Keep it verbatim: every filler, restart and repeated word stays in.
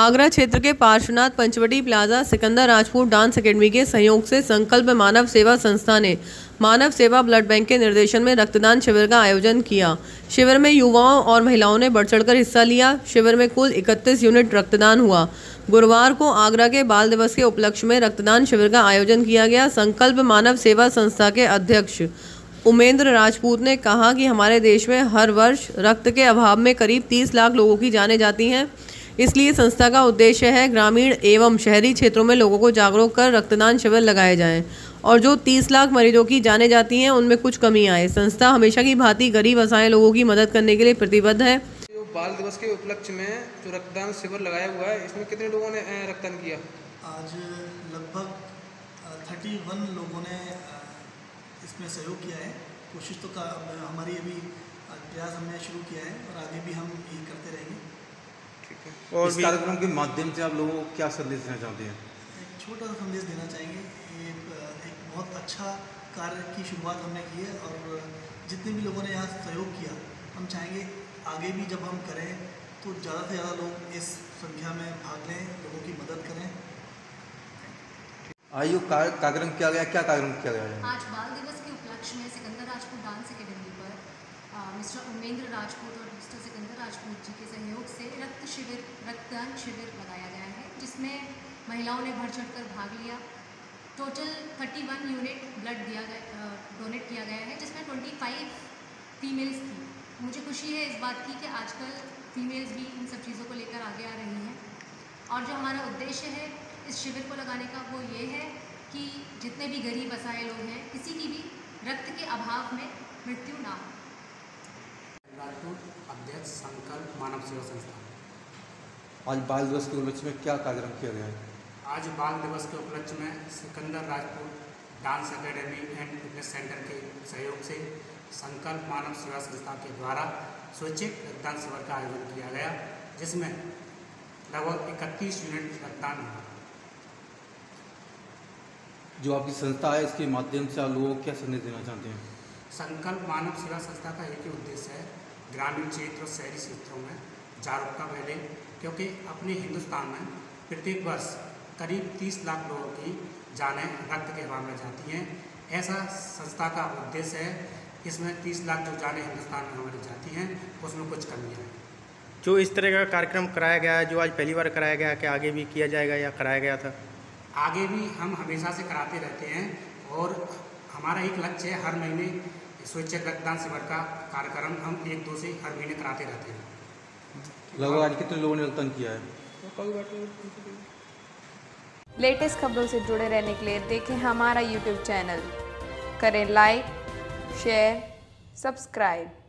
आगरा क्षेत्र के Parshvanath Panchavati plaza Sikandar Rajput dance academy के सहयोग से संकल्प मानव सेवा संस्था ने मानव सेवा ब्लड बैंक के निर्देशन में रक्तदान शिविर का आयोजन किया। शिविर में युवाओं और महिलाओं ने बढ़ चढ़कर हिस्सा लिया। शिविर में कुल इकतीस यूनिट रक्तदान हुआ। गुरुवार को आगरा के बाल दिवस के उपलक्ष्य में रक्तदान शिविर का आयोजन किया गया। संकल्प मानव सेवा संस्था के अध्यक्ष उमेंद्र राजपूत ने कहा कि हमारे देश में हर वर्ष रक्त के अभाव में करीब तीस लाख लोगों की जानें जाती हैं। इसलिए संस्था का उद्देश्य है ग्रामीण एवं शहरी क्षेत्रों में लोगों को जागरूक कर रक्तदान शिविर लगाए जाएं और जो तीस लाख मरीजों की जानें जाती हैं उनमें कुछ कमी आए। संस्था हमेशा की भांति गरीब असहाय लोगों की मदद करने के लिए प्रतिबद्ध है। जो बाल दिवस के उपलक्ष्य में जो रक्तदान शिविर लगाया हुआ है, इसमें कितने लोगों ने रक्तदान किया? आज लगभग थर्टी वन लोगों ने इसमें सहयोग किया है। कोशिश तो का हमारी अभी प्रयास हमने शुरू किया है और आगे भी हम यही करते रहेंगे। ठीक है। और इस कार्यक्रम के माध्यम से आप लोगों को क्या संदेश देना चाहते हैं? एक छोटा सा संदेश देना चाहेंगे। ये एक बहुत अच्छा कार्य की शुरुआत हमने की है और जितने भी लोगों ने यहाँ सहयोग किया, हम चाहेंगे आगे भी जब हम करें तो ज़्यादा से ज़्यादा लोग इस संख्या में भाग लें, लोगों की मदद करें। आयु कार्यक्रम किया गया, क्या कार्यक्रम किया गया है? आज बाल दिवस के उपलक्ष्य में सिकंदर राजपूत डांस एकेडमी पर मिस्टर उमेंद्र राजपूत और मिस्टर सिकंदर राजपूत जी के सहयोग से रक्त शिविर रक्तदान शिविर लगाया गया है, जिसमें महिलाओं ने बढ़ चढ़कर भाग लिया। टोटल इकतीस यूनिट ब्लड दिया गया डोनेट किया गया है, जिसमें पच्चीस फीमेल्स थी। मुझे खुशी है इस बात की कि आजकल फीमेल्स भी इन सब चीज़ों को लेकर आगे आ रही हैं और जो हमारा उद्देश्य है इस शिविर को लगाने का वो ये है कि जितने भी गरीब असहाय लोग हैं, किसी की भी रक्त के अभाव में मृत्यु ना हो। राजपूत अध्यक्ष संकल्प मानव सेवा संस्था। आज बाल दिवस के उपलक्ष्य में क्या कार्यक्रम किया गया है? आज बाल दिवस के उपलक्ष्य में Sikandar Rajput dance academy and fitness centre के सहयोग से संकल्प मानव सेवा संस्था के द्वारा स्वैच्छिक रक्तदान शिविर का आयोजन किया गया, जिसमें लगभग इकतीस यूनिट रक्तदान हुआ। जो आपकी संस्था है, इसके माध्यम से आप लोगों को क्या संदेश देना चाहते हैं? संकल्प मानव सेवा संस्था का एक ही उद्देश्य है ग्रामीण क्षेत्र और शहरी क्षेत्रों में जागरूकता फैले, क्योंकि अपने हिंदुस्तान में प्रत्येक वर्ष करीब तीस लाख लोगों की जानें रक्त के अभाव में जाती हैं। ऐसा संस्था का उद्देश्य है। इसमें तीस लाख जो जानें हिंदुस्तान में हमारी जाती हैं, उसमें कुछ कमी है। जो इस तरह का कार्यक्रम कराया गया है, जो आज पहली बार कराया गया, कि आगे भी किया जाएगा या कराया गया था? आगे भी हम हमेशा से कराते रहते हैं और हमारा एक लक्ष्य है हर महीने स्वैच्छिक रक्तदान शिविर का कार्यक्रम हम एक दो से हर महीने कराते रहते हैं। लगभग आज कितने लोगों ने रक्तदान किया है? लेटेस्ट खबरों से जुड़े रहने के लिए देखें हमारा यूट्यूब चैनल, करें लाइक, शेयर, सब्सक्राइब।